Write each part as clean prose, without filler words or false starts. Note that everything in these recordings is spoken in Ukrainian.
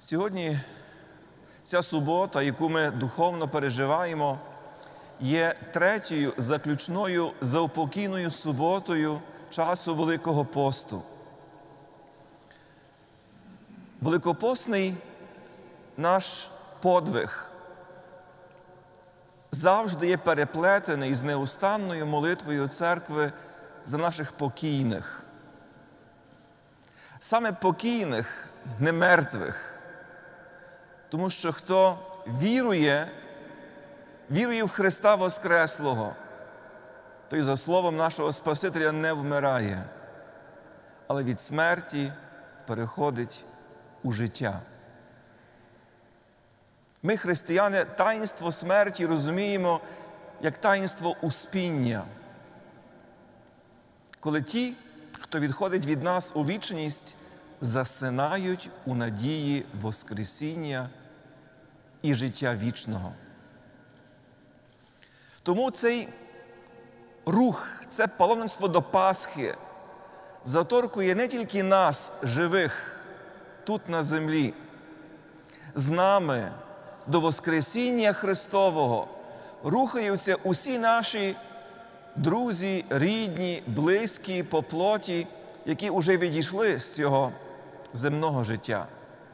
Сьогодні ця субота, яку ми духовно переживаємо, є третьою заключною заупокійною суботою часу Великого посту. Великопостний наш подвиг завжди є переплетений з неустанною молитвою церкви за наших покійних. Саме покійних, не мертвих. Тому що хто вірує в Христа Воскреслого, той за словом нашого Спасителя не вмирає, але від смерті переходить у життя. Ми, християни, таїнство смерті розуміємо як таїнство успіння. Коли ті, хто відходить від нас у вічність, засинають у надії Воскресіння і життя вічного. Тому цей рух, це паломництво до Пасхи заторкує не тільки нас, живих, тут на землі. З нами до Воскресіння Христового рухаються усі наші друзі, рідні, близькі, по плоті, які вже відійшли з цього земного життя.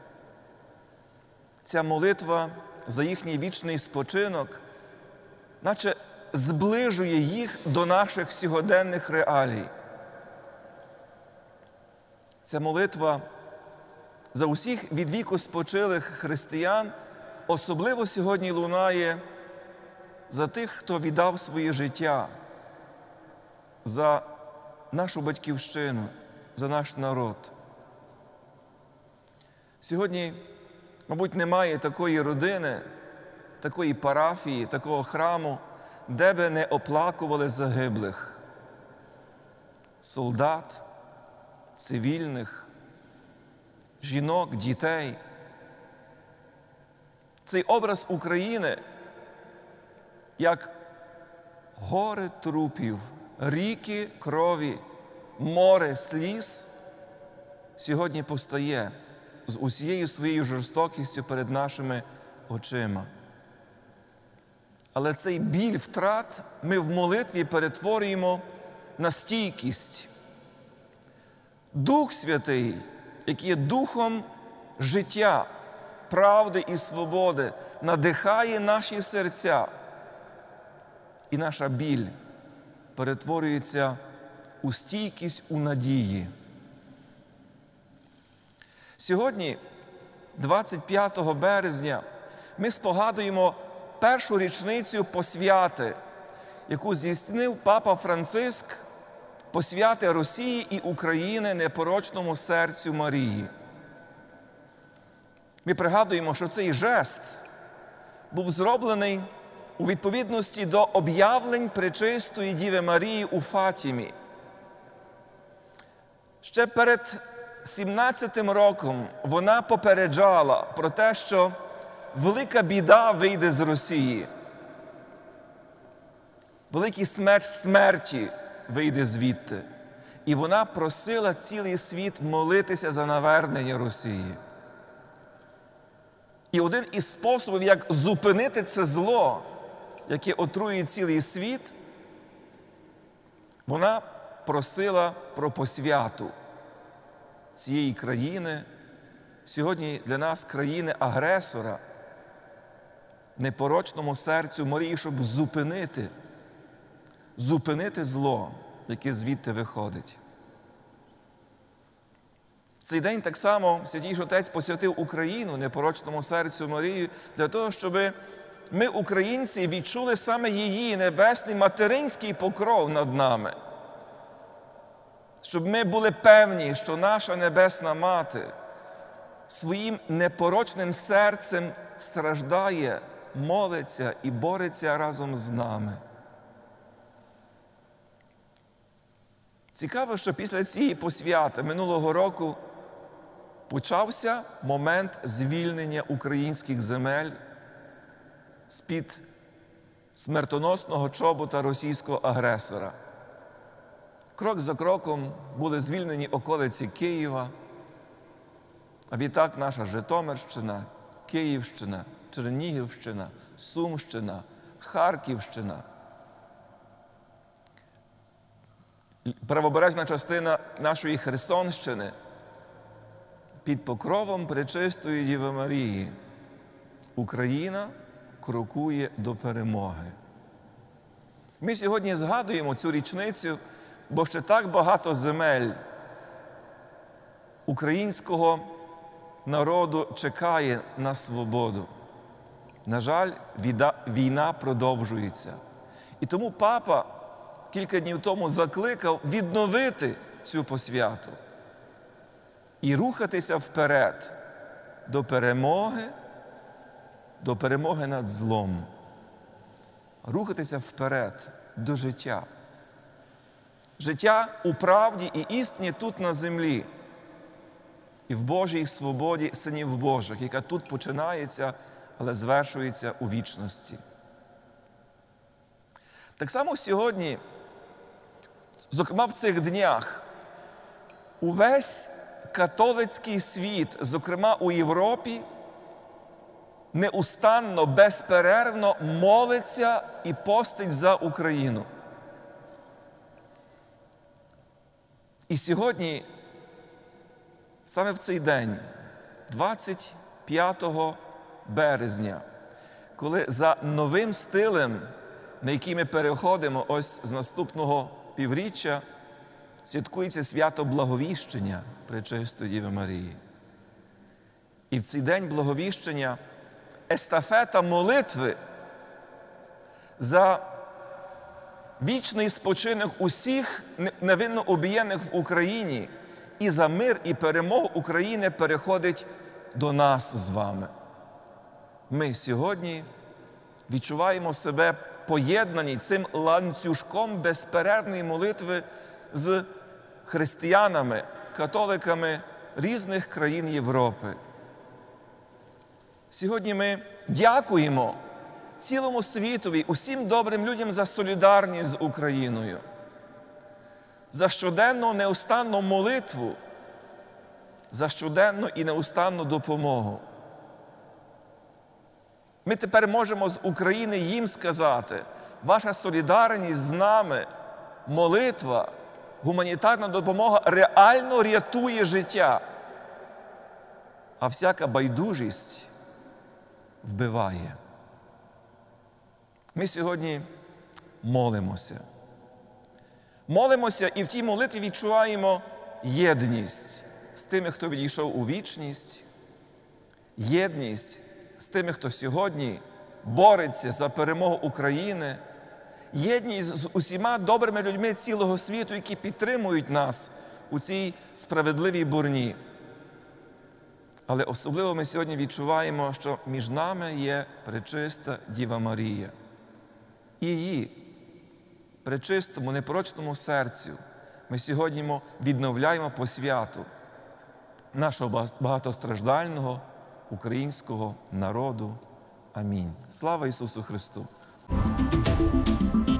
Ця молитва за їхній вічний спочинок наче зближує їх до наших сьогоденних реалій. Ця молитва за усіх від віку спочилих християн особливо сьогодні лунає за тих, хто віддав своє життя, за нашу батьківщину, за наш народ. Сьогодні, мабуть, немає такої родини, такої парафії, такого храму, де би не оплакували загиблих солдат, цивільних, жінок, дітей. Цей образ України як гори трупів, ріки крові, море сліз сьогодні постає з усією своєю жорстокістю перед нашими очима. Але цей біль втрат ми в молитві перетворюємо на стійкість. Дух Святий, який є духом життя, правди і свободи, надихає наші серця. І наша біль перетворюється у стійкість, у надії. Сьогодні, 25 березня, ми спогадуємо першу річницю посвяти, яку здійснив папа Франциск, посвяти Росії і України непорочному серцю Марії. Ми пригадуємо, що цей жест був зроблений у відповідності до об'явлень Пречистої Діви Марії у Фатімі. Ще перед 17-м роком вона попереджала про те, що велика біда вийде з Росії. Великий смерть смерті вийде звідти. І вона просила цілий світ молитися за навернення Росії. І один із способів, як зупинити це зло, яке отруює цілий світ, вона просила про посвяту цієї країни, сьогодні для нас країни-агресора, непорочному серцю Марії, щоб зупинити зло, яке звідти виходить. В цей день так само Святійший Отець посвятив Україну непорочному серцю Марії для того, щоб ми, українці, відчули саме її небесний материнський покров над нами. Щоб ми були певні, що наша Небесна Мати своїм непорочним серцем страждає, молиться і бореться разом з нами. Цікаво, що після цієї посвяти минулого року почався момент звільнення українських земель з-під смертоносного чобота російського агресора. Крок за кроком були звільнені околиці Києва, А відтак наша Житомирщина, Київщина, Чернігівщина, Сумщина, Харківщина, правобережна частина нашої Херсонщини під покровом Пречистої Діви Марії. Україна крокує до перемоги. Ми сьогодні згадуємо цю річницю, бо ще так багато земель українського народу чекає на свободу. На жаль, війна продовжується. І тому папа кілька днів тому закликав відновити цю посвяту і рухатися вперед до перемоги над злом. Рухатися вперед до життя. Життя у правді і істині тут на землі. І в Божій свободі синів Божих, яка тут починається, але звершується у вічності. Так само сьогодні, зокрема в цих днях, увесь католицький світ, зокрема у Європі, неустанно, безперервно молиться і постить за Україну. І сьогодні, саме в цей день, 25 березня, коли за новим стилем, на який ми переходимо ось з наступного півріччя, святкується свято Благовіщення Пречистої Діви Марії. І в цей день Благовіщення естафета молитви за вічний спочинок усіх невинно убієних в Україні і за мир і перемогу України переходить до нас з вами. Ми сьогодні відчуваємо себе поєднані цим ланцюжком безперервної молитви з християнами, католиками різних країн Європи. Сьогодні ми дякуємо цілому світові, усім добрим людям за солідарність з Україною, за щоденну неустанну молитву, за щоденну і неустанну допомогу. Ми тепер можемо з України їм сказати: ваша солідарність з нами, молитва, гуманітарна допомога реально рятує життя, а всяка байдужість вбиває. Ми сьогодні молимося. Молимося і в тій молитві відчуваємо єдність з тими, хто відійшов у вічність, єдність з тими, хто сьогодні бореться за перемогу України, єдність з усіма добрими людьми цілого світу, які підтримують нас у цій справедливій борні. Але особливо ми сьогодні відчуваємо, що між нами є Пречиста Діва Марія. І її пречистому, непорочному серцю ми сьогодні відновляємо посвяту нашого багатостраждального українського народу. Амінь. Слава Ісусу Христу!